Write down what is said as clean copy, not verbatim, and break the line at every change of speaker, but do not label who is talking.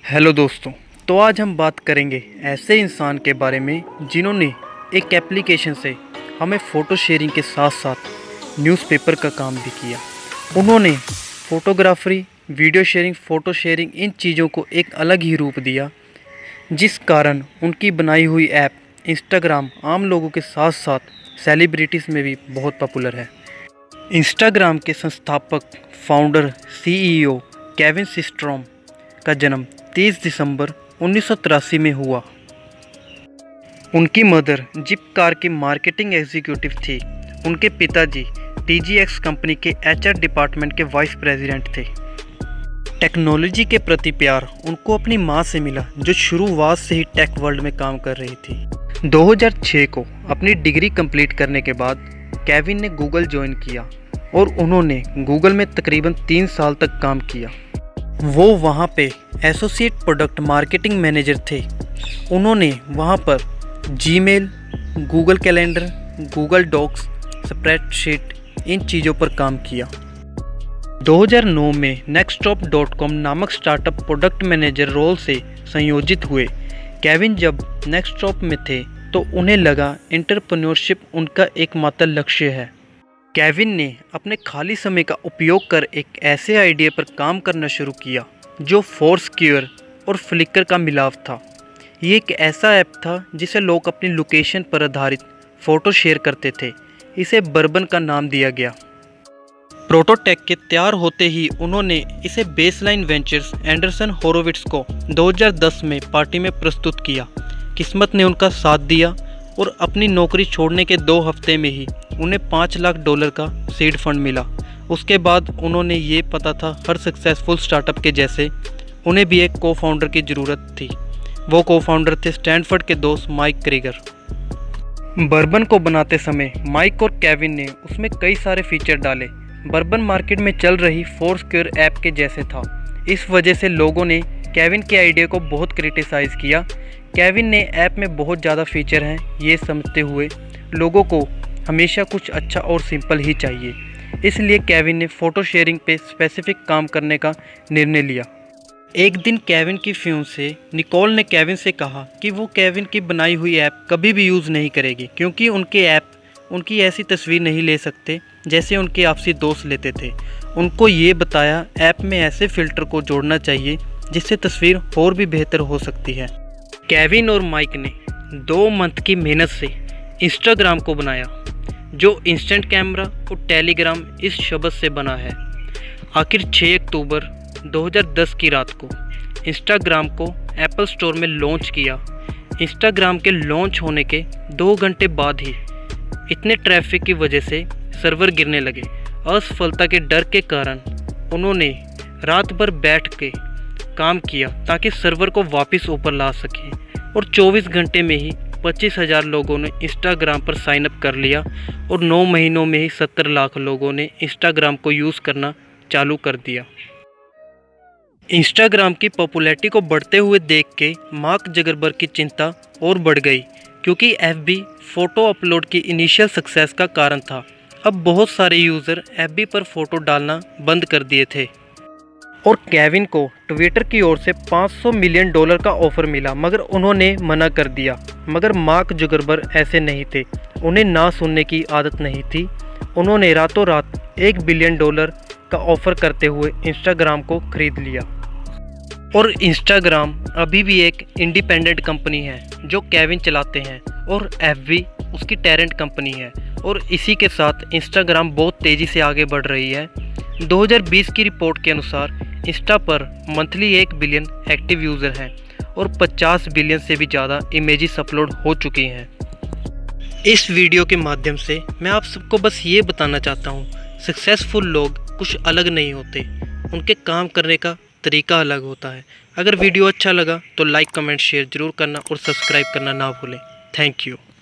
Hello दोस्तों। तो आज हम बात करेंगे ऐसे इंसान के बारे में जिन्होंने एक एप्लीकेशन से हमें फ़ोटो शेयरिंग के साथ साथ न्यूज़पेपर का काम भी किया। उन्होंने photography, video sharing, photo sharing इन चीज़ों को एक अलग ही रूप दिया, जिस कारण उनकी बनाई हुई ऐप इंस्टाग्राम आम लोगों के साथ साथ सेलिब्रिटीज़ में भी बहुत पॉपुलर है। इंस्टाग्राम के संस्थापक, फाउंडर, सीईओ केविन सिस्ट्रॉम का जन्म 30 दिसंबर 1983 में हुआ। उनकी मदर जिप कार की मार्केटिंग एग्जीक्यूटिव थी। उनके पिताजी TGX कंपनी के HR डिपार्टमेंट के वाइस प्रेसिडेंट थे। टेक्नोलॉजी के प्रति प्यार उनको अपनी मां से मिला, जो शुरुआत से ही टेक वर्ल्ड में काम कर रही थी। 2006 को अपनी डिग्री कंप्लीट करने के बाद केविन ने गूगल ज्वाइन किया और उन्होंने गूगल में तकरीबन 3 साल तक काम किया। वो वहाँ पे एसोसिएट प्रोडक्ट मार्केटिंग मैनेजर थे। उन्होंने वहाँ पर Gmail, Google calendar, Google docs, spreadsheet इन चीज़ों पर काम किया। 2009 में nextstop.com नामक स्टार्टअप प्रोडक्ट मैनेजर रोल से संयोजित हुए। केविन जब नेक्स्टस्टॉप में थे तो उन्हें लगा एंटरप्रेन्योरशिप उनका एकमात्र लक्ष्य है। केविन ने अपने खाली समय का उपयोग कर एक ऐसे आइडिया पर काम करना शुरू किया जो फोर्स्क्वेयर और फ्लिकर का मिलाव था। ये एक ऐसा ऐप था जिसे लोग अपनी लोकेशन पर आधारित फ़ोटो शेयर करते थे। इसे बर्बन का नाम दिया गया। प्रोटोटाइप के तैयार होते ही उन्होंने इसे बेसलाइन वेंचर्स एंडरसन होरोविट्स को 2010 में पार्टी में प्रस्तुत किया। किस्मत ने उनका साथ दिया और अपनी नौकरी छोड़ने के 2 हफ्ते में ही उन्हें $5 लाख का सीड फंड मिला। उसके बाद उन्होंने ये पता था, हर सक्सेसफुल स्टार्टअप के जैसे उन्हें भी एक को फाउंडर की ज़रूरत थी। वो को फाउंडर थे स्टैनफोर्ड के दोस्त माइक क्रीगर। बर्बन को बनाते समय माइक और केविन ने उसमें कई सारे फीचर डाले। बर्बन मार्केट में चल रही फोर्स्क्वेयर ऐप के जैसे था। इस वजह से लोगों ने केविन के आइडिया को बहुत क्रिटिसाइज़ किया। केविन ने ऐप में बहुत ज़्यादा फीचर हैं ये समझते हुए लोगों को हमेशा कुछ अच्छा और सिंपल ही चाहिए। इसलिए केविन ने फ़ोटो शेयरिंग पे स्पेसिफिक काम करने का निर्णय लिया। एक दिन केविन की फ्यूंसे निकोल ने केविन से कहा कि वो केविन की बनाई हुई ऐप कभी भी यूज़ नहीं करेगी, क्योंकि उनके ऐप उनकी ऐसी तस्वीर नहीं ले सकते जैसे उनके आपसी दोस्त लेते थे। उनको ये बताया ऐप में ऐसे फ़िल्टर को जोड़ना चाहिए जिससे तस्वीर और भी बेहतर हो सकती है। केविन और माइक ने 2 मंथ की मेहनत से इंस्टाग्राम को बनाया, जो इंस्टेंट कैमरा और टेलीग्राम इस शब्द से बना है। आखिर 6 अक्टूबर 2010 की रात को इंस्टाग्राम को एप्पल स्टोर में लॉन्च किया। इंस्टाग्राम के लॉन्च होने के 2 घंटे बाद ही इतने ट्रैफिक की वजह से सर्वर गिरने लगे। असफलता के डर के कारण उन्होंने रात भर बैठ के काम किया ताकि सर्वर को वापस ऊपर ला सकें, और 24 घंटे में ही 25,000 लोगों ने इंस्टाग्राम पर साइन अप कर लिया और 9 महीनों में ही 70 लाख लोगों ने इंस्टाग्राम को यूज़ करना चालू कर दिया। इंस्टाग्राम की पॉपुलैरिटी को बढ़ते हुए देख के मार्क जकरबर्ग की चिंता और बढ़ गई, क्योंकि FB फ़ोटो अपलोड की इनिशियल सक्सेस का कारण था। अब बहुत सारे यूज़र FB पर फ़ोटो डालना बंद कर दिए थे और केविन को ट्विटर की ओर से $500 मिलियन का ऑफ़र मिला, मगर उन्होंने मना कर दिया। मगर मार्क जुकरबर्ग ऐसे नहीं थे, उन्हें ना सुनने की आदत नहीं थी। उन्होंने रातों रात $1 बिलियन का ऑफ़र करते हुए इंस्टाग्राम को खरीद लिया। और इंस्टाग्राम अभी भी एक इंडिपेंडेंट कंपनी है जो केविन चलाते हैं, और FB उसकी टेरेंट कंपनी है। और इसी के साथ इंस्टाग्राम बहुत तेज़ी से आगे बढ़ रही है। 2020 की रिपोर्ट के अनुसार इंस्टा पर मंथली 1 बिलियन एक्टिव यूज़र हैं और 50 बिलियन से भी ज़्यादा इमेजेस अपलोड हो चुकी हैं। इस वीडियो के माध्यम से मैं आप सबको बस ये बताना चाहता हूँ, सक्सेसफुल लोग कुछ अलग नहीं होते, उनके काम करने का तरीका अलग होता है। अगर वीडियो अच्छा लगा तो लाइक, कमेंट, शेयर ज़रूर करना और सब्सक्राइब करना ना भूलें। Thank you.